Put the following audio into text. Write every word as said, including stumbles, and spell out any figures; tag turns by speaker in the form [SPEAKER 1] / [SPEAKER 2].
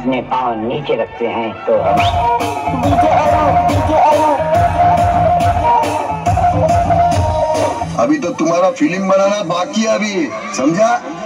[SPEAKER 1] अपने पाँव नीचे रखते हैं तो हम
[SPEAKER 2] अभी तो तुम्हारा फिल्म बनाना बाकी है अभी, समझा?